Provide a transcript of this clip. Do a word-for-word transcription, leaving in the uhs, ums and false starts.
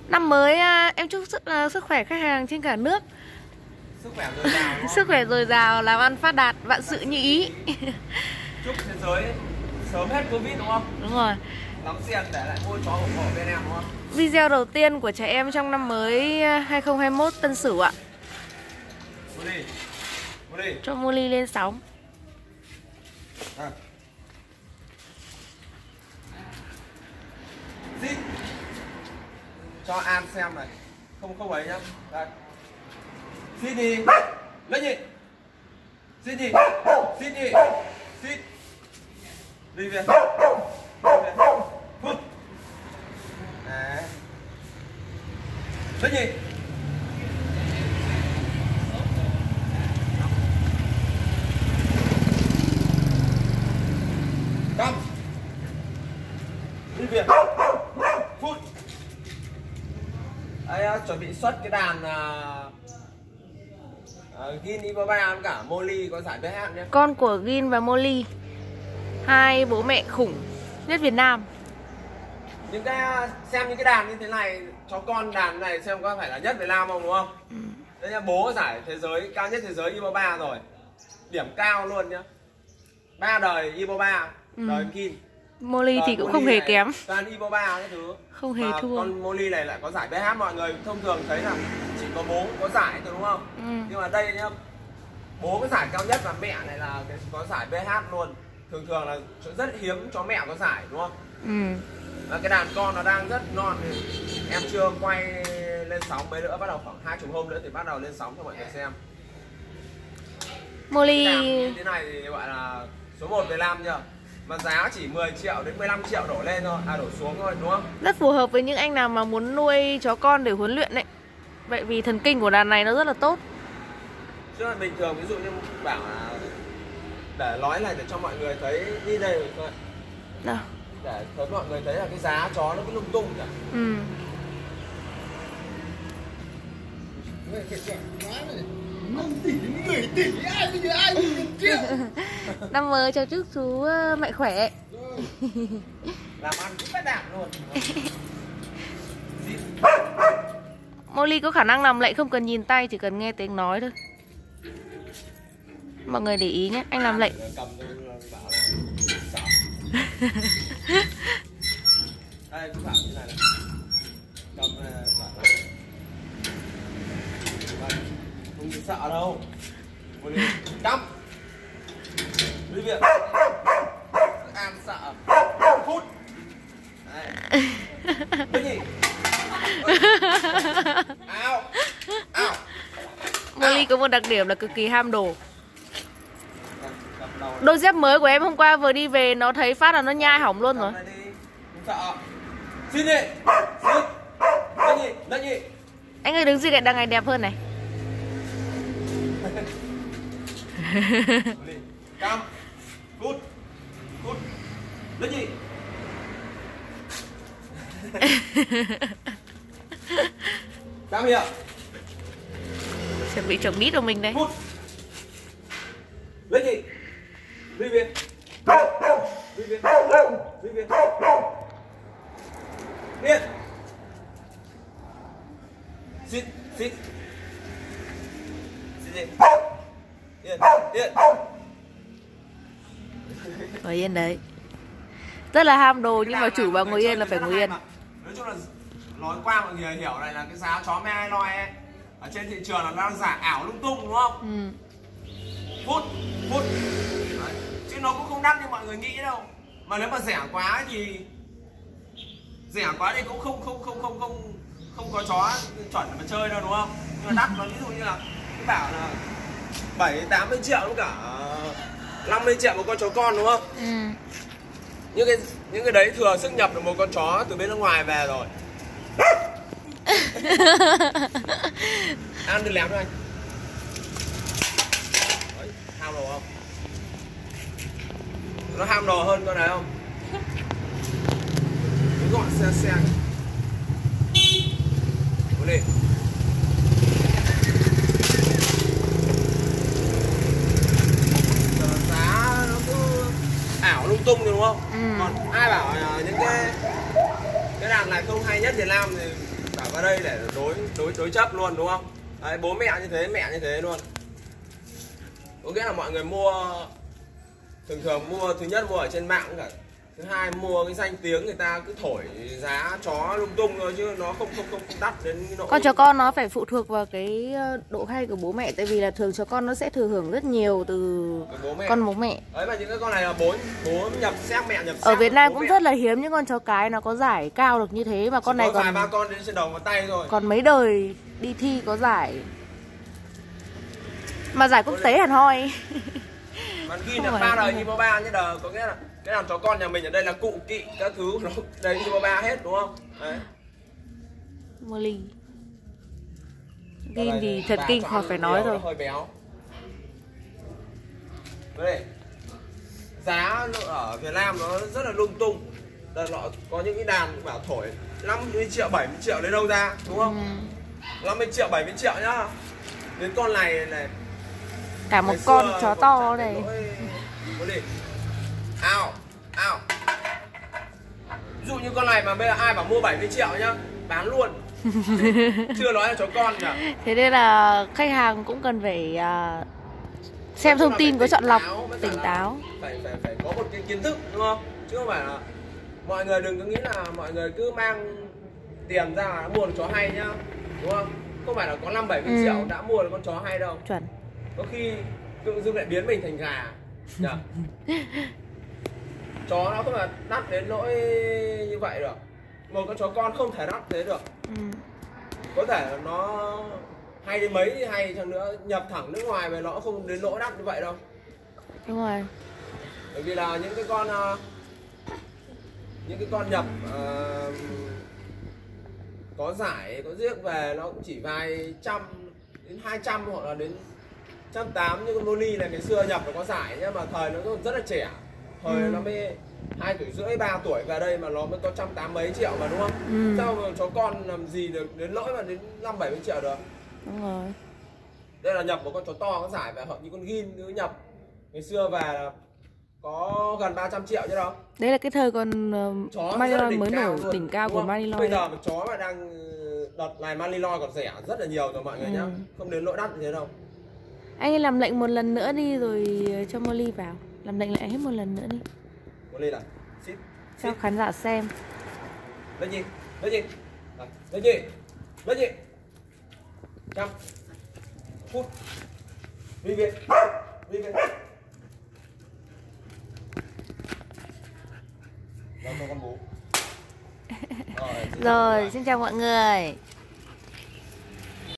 Năm mới em chúc sức, uh, sức khỏe khách hàng trên cả nước. Sức khỏe dồi dào. Sức khỏe dồi dào, làm ăn phát đạt, vạn sự như ý. Chúc thế giới sớm hết Covid đúng không? Đúng rồi. Lắm tiền để lại mua chó ủng hộ bên em đúng không? Video đầu tiên của trẻ em trong năm mới hai không hai mốt Tân Sửu ạ. Molly. Molly. Cho Molly lên sóng. À. Zip. Cho An xem này. Không không ấy nhá. Đây. Zip đi. Lên nhỉ. Zip đi. Zip đi. Zip. Đi về. Phút. Đấy. Lên nhỉ. Cầm. Đi về. Phút. Đây, chuẩn bị xuất cái đàn uh, uh, Gin Ibaba với cả Molly có giải bê hát nhé. Con của Gin và Molly, hai bố mẹ khủng nhất Việt Nam. Những cái xem những cái đàn như thế này, cho con đàn này xem có phải là nhất Việt Nam không, đúng không? Ừ. Đây là bố giải thế giới cao nhất thế giới Ibaba rồi, điểm cao luôn nhá. Ba đời Ibaba, ừ. Đời Gin. Molly thì cũng Molly không hề này, kém. toàn Ibaba cái thứ. Không hề mà thua. Con Molly này lại có giải bê hát, mọi người thông thường thấy là chỉ có bố có giải thôi đúng không? Ừ. Nhưng mà đây nhá, bố có giải cao nhất và mẹ này là có giải bê hát luôn. Thường thường là rất hiếm cho mẹ có giải đúng không? Ừ. Và cái đàn con nó đang rất non, em chưa quay lên sóng mấy nữa, bắt đầu khoảng hai chục hôm nữa thì bắt đầu lên sóng cho mọi người xem. Molly như thế này thì gọi là số một Việt Nam chưa? Mà giá chỉ mười triệu đến mười lăm triệu đổ lên thôi, à đổ xuống thôi đúng không? Rất phù hợp với những anh nào mà muốn nuôi chó con để huấn luyện đấy. Vậy vì thần kinh của đàn này nó rất là tốt. Chứ là bình thường ví dụ như bảo là để nói này để cho mọi người thấy đi đây rồi thôi. Đâu? Để cho mọi người thấy là cái giá chó nó cứ lung tung cả. Ừ. năm tỷ đến mười tỷ, ai bây giờ ai bây giờ kia. Năm mới cho chúc chú mạnh khỏe. Làm ăn cũng phát đạt luôn. Molly có khả năng nằm lệnh không cần nhìn tay, chỉ cần nghe tiếng nói thôi. Mọi người để ý nhé, anh làm lệnh. Đây, cứ bảo như này này. Cầm này, không sợ đâu. Cắm. Đi viện. An sợ. Phút. Đấy. Cái gì? Ao. Ao. Molly có một đặc điểm là cực kỳ ham đồ. Đôi dép mới của em hôm qua vừa đi về nó thấy phát là nó nhai hỏng luôn rồi. Không sợ. Xin đi. Xin. Lên nhỉ, lên nhỉ. Anh ơi đứng gì cạnh đằng này đẹp hơn này. Cam. Cút. Cút. Lên nhỉ. Cam hiểu. Chuẩn bị chồng nít của mình đấy. Cút. Lên nhỉ. Đi về. Đi về. Đi về. Điện. Xịt, xịt. Xịt đi. Điện, điện. Ngồi yên đấy. Rất là ham đồ nhưng mà chủ bảo ngồi yên là phải ngồi yên. Nói chung là nói qua mọi người hiểu này là cái giá chó me loi ấy ở trên thị trường là nó đang giả ảo lung tung đúng không? Ừ. Phút, phút. Đấy. Chứ nó cũng không đắt như mọi người nghĩ đâu. Mà nếu mà rẻ quá thì rẻ quá thì cũng không không không không không không có chó chuẩn để mà chơi đâu đúng không? Nhưng mà đắt nó ví dụ như là cái bảo là bảy tám mươi triệu với cả năm mươi triệu một con chó con đúng không? Ừ. Những cái những cái đấy thừa sức nhập được một con chó từ bên nước ngoài về rồi. Ăn đừng lém thôi anh. Đấy, ham đồ không? Nó ham đồ hơn con này không? Nó gọn xe xe. Cố đi. Giá nó cứ ảo lung tung rồi đúng không? Ừ. Còn ai bảo những cái cái đàn này không hay nhất Việt Nam thì Thả vào đây để đối đối đối chấp luôn đúng không? Đấy, bố mẹ như thế, mẹ như thế luôn. Có nghĩa là mọi người mua thường thường mua, thứ nhất mua ở trên mạng cả, thứ hai mua cái danh tiếng người ta cứ thổi giá chó lung tung thôi chứ nó không không không, không đắt đến cái nỗi. Con chó con nó phải phụ thuộc vào cái độ hay của bố mẹ, tại vì là thường chó con nó sẽ thừa hưởng rất nhiều từ bố mẹ. con bố mẹ. Đấy, mà những cái con này là bố bố nhập xét, mẹ nhập xét. Ở Việt Nam cũng mẹ. rất là hiếm những con chó cái nó có giải cao được như thế, mà con Chỉ này có còn vài ba con đến trên đầu ngón tay rồi. Còn mấy đời đi thi có giải, mà giải quốc tế hẳn hoi. Mà ghi là ba đời Hiba ba nhé, đờ có nghĩa là cái làm chó con nhà mình ở đây là cụ kỵ các thứ nó đấy Hiba ba hết đúng không? Đấy. Molly. Gin thì thật kinh khỏi phải nói rồi. Hơi béo. Đây. Giá ở Việt Nam nó rất là lung tung. Đây, nó có những cái đàn bảo thổi năm mươi triệu, bảy mươi triệu đến đâu ra đúng không? Ừ. năm mươi triệu, bảy mươi triệu nhá. Đến con này này. Cả một con chó to này. Ao, ao. Ví dụ như con này mà bây giờ ai bảo mua bảy mươi triệu nhá, bán luôn. Chưa nói là chó con nhỉ. Thế nên là khách hàng cũng cần phải uh, xem thông tin có chọn lọc, tỉnh táo. Phải, phải, phải có một cái kiến thức đúng không? Chứ không phải là mọi người đừng có nghĩ là mọi người cứ mang tiền ra là mua được chó hay nhá, đúng không? Không phải là có năm bảy mươi ừ. triệu đã mua được con chó hay đâu. Chuẩn. Có khi tự dưng lại biến mình thành gà nhỉ? Chó nó không là đắt đến nỗi như vậy được. Một con chó con không thể đắt thế được. Ừ. Có thể là nó hay đến mấy thì hay chăng nữa, nhập thẳng nước ngoài về nó không đến nỗi đắt như vậy đâu. Đúng rồi. Bởi vì là những cái con những cái con nhập uh, có giải, có giết về nó cũng chỉ vài trăm đến hai trăm hoặc là đến trăm tám, như con Molly này ngày xưa nhập nó có giải nhá, mà thời nó rất là trẻ, thời ừ. nó mới hai tuổi rưỡi ba tuổi về đây mà nó mới có trăm tám mấy triệu mà đúng không? Ừ. Sao mà chó con làm gì được đến nỗi mà đến năm bảy mươi triệu được? Đúng rồi. Đây là nhập một con chó to có giải về, hợp như con Gin cứ nhập ngày xưa về là có gần ba trăm triệu chứ đâu. Đấy là cái thời còn uh, Malinois mới nổi luôn, đỉnh cao của Malinois. Bây giờ mà chó mà đang đợt này Malinois còn rẻ rất là nhiều rồi mọi người ừ. nhá, không đến nỗi đắt như thế đâu. Anh làm lệnh một lần nữa đi rồi cho Molly vào. Làm lệnh lại hết một lần nữa đi. Molly là ship, cho ship. Khán giả xem. Lấy gì? Lấy gì? À, lấy gì? Lấy gì? Trăm phút. Đi về. Đi về. Rồi, xin, rồi, xin chào mọi người.